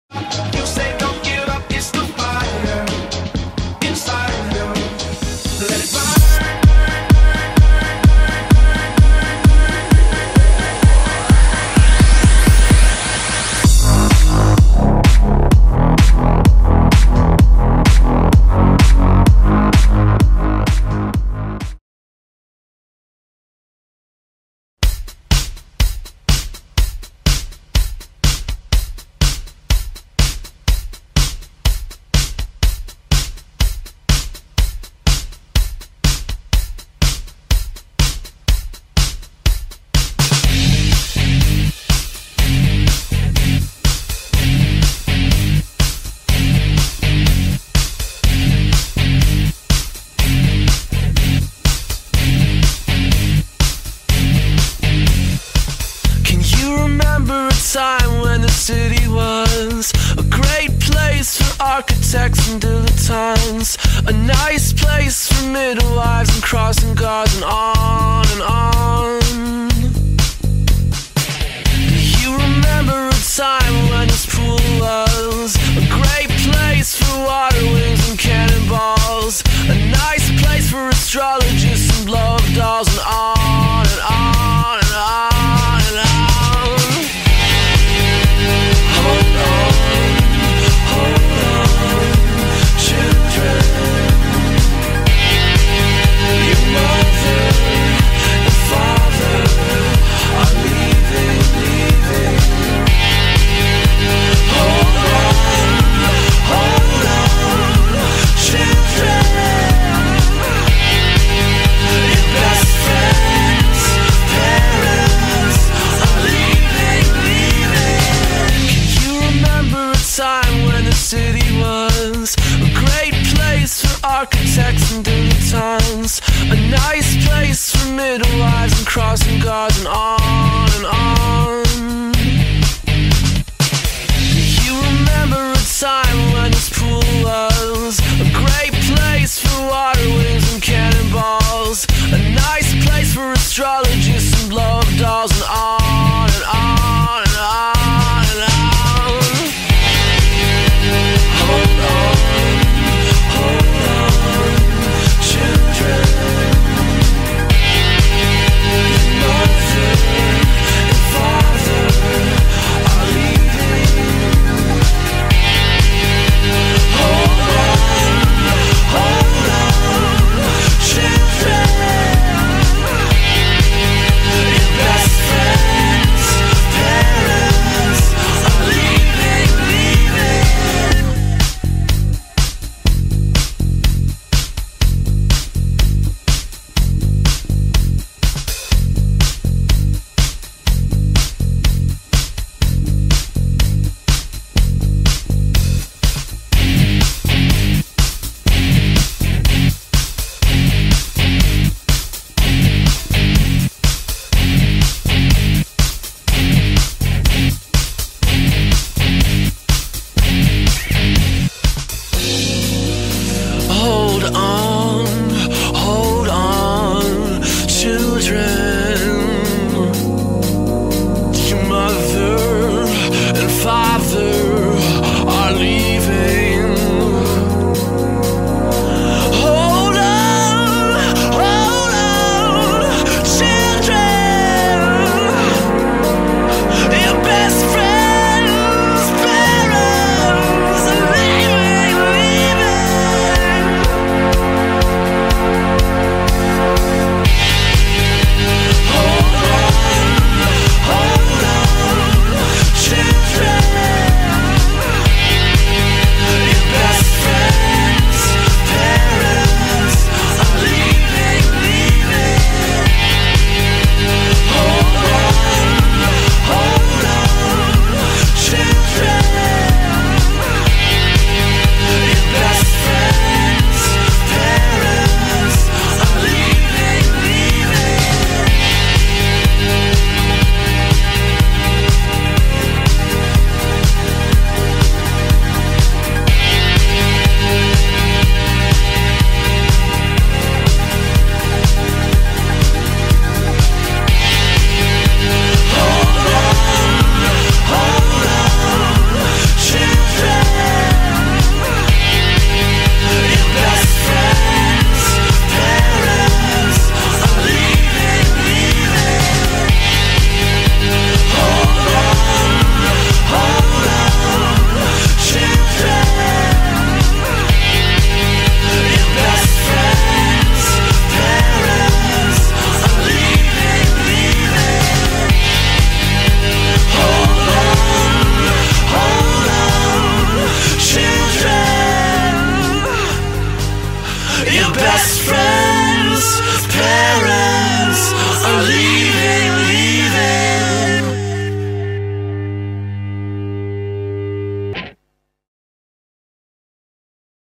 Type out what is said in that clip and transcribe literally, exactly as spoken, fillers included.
You say don't give up, it's the fire inside you. Let it burn. Time when the city was a great place for architects and dilettantes, a nice place for midwives and crossing guards, and on and on. Do you remember a time when this pool was a great place for water wings and cannonballs, a nice place for astrologists and blow-up dolls, and on and on and on and on. City was a great place for architects and dilettantes, a nice place for midwives and crossing guards, and on and on. Do you remember a time when this pool was a great place for water wings and cannonballs, a nice place for astrologists and blow-up dolls, and on